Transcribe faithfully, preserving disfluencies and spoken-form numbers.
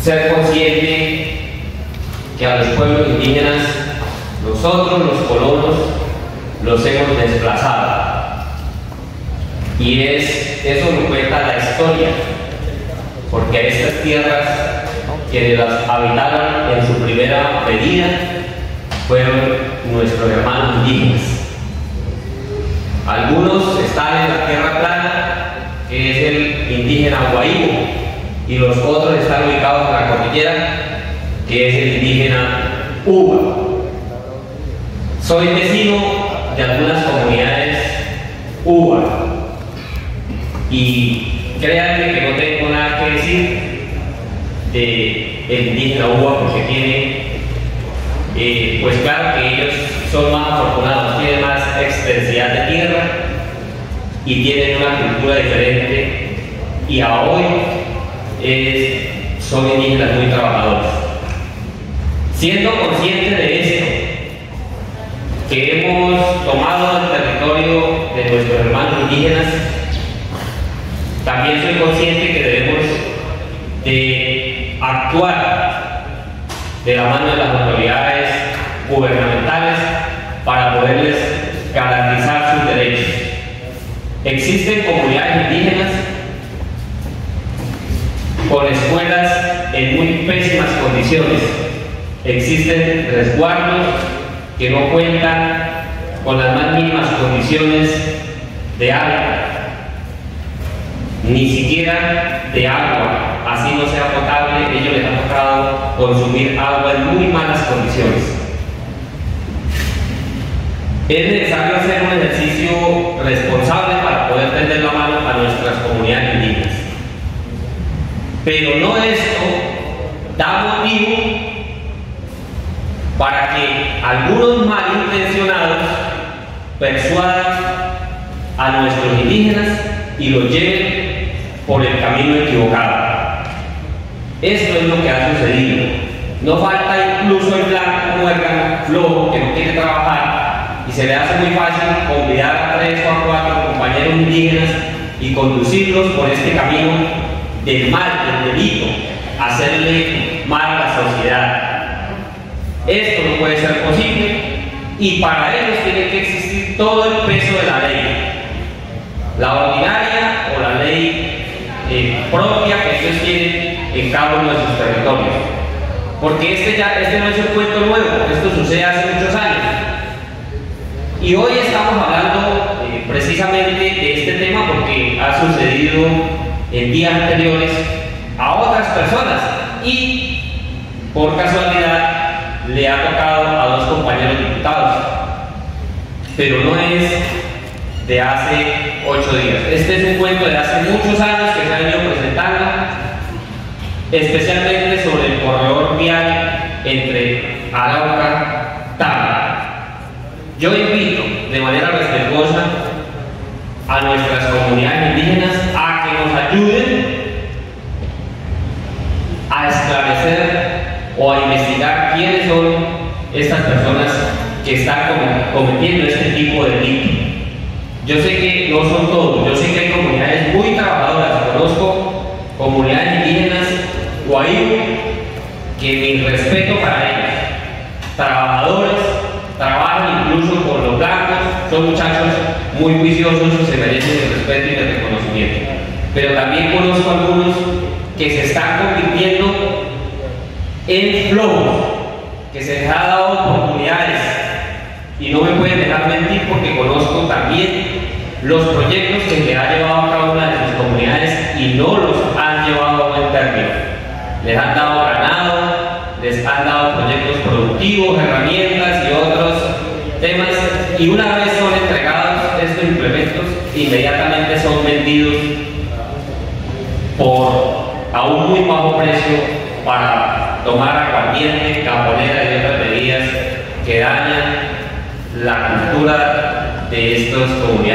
ser consciente que a los pueblos indígenas, nosotros los colonos, los hemos desplazado. Y es, eso lo cuenta la historia, porque a estas tierras quienes las habitaron en su primera venida fueron nuestros hermanos indígenas. Algunos están en la tierra plana, que es el indígena Guahibo, y los otros están ubicados en la cordillera, que es el indígena Uba. Soy vecino de algunas comunidades Uba y créanme que no tengo nada que decir del indígena Uba, porque tiene, eh, pues claro que ellos son más afortunados, tienen más extensidad de tierra y tienen una cultura diferente, y a hoy es, son indígenas muy trabajadores. Siendo conscientes de esto, que hemos tomado el territorio de nuestros hermanos indígenas, también soy consciente que debemos de actuar de la mano de las autoridades gubernamentales para poderles garantizar sus derechos. Existen comunidades indígenas con escuelas en muy pésimas condiciones. Existen resguardos que no cuentan con las más mínimas condiciones de hábitat, ni siquiera de agua, así no sea potable. Ellos les ha tocado consumir agua en muy malas condiciones. Es necesario hacer un ejercicio responsable para poder tender la mano a nuestras comunidades indígenas. Pero no esto da motivo para que algunos malintencionados persuadan a nuestros indígenas y los lleven por el camino equivocado. Esto es lo que ha sucedido. No falta incluso el blanco muerto, flojo, que no quiere trabajar y se le hace muy fácil convidar a tres o a cuatro compañeros indígenas y conducirlos por este camino del mal, del delito, hacerle mal a la sociedad. Esto no puede ser posible y para ellos tiene que existir todo el peso de la ley, la ordinaria o la ley eh, propia que ellos tienen en cada uno de sus territorios. Porque este, ya, este no es un cuento nuevo, esto sucede hace muchos años. Y hoy estamos hablando eh, precisamente de este tema porque ha sucedido en días anteriores a otras personas y por casualidad le ha tocado a dos compañeros diputados, pero no es de hace ocho días. Este es un cuento de hace muchos años que se ha venido presentando, especialmente sobre el corredor vial entre Arauca y Tacna. Yo invito de manera respetuosa a nuestras comunidades indígenas a que nos ayuden a esclarecer o a investigar quiénes son estas personas que están cometiendo este tipo de delito. Yo sé que no son todos, yo sé que hay comunidades muy trabajadoras, conozco comunidades indígenas Guahibo, que mi respeto para ellos, trabajadores, trabajan incluso con los blancos, son muchachos muy juiciosos y se merecen el respeto y el reconocimiento. Pero también conozco algunos que se están convirtiendo en flojos, que se les ha dado oportunidades y no me pueden dejar mentir porque conozco también los proyectos que se ha llevado a cada una de sus comunidades y no los han llevado a buen término. Les han dado ganado, les han dado proyectos productivos, herramientas y otros temas, y una vez son entregados estos implementos, inmediatamente son vendidos por a un muy bajo precio para tomar aguardiente, caponera y otras bebidas que dañan la cultura de estas comunidades.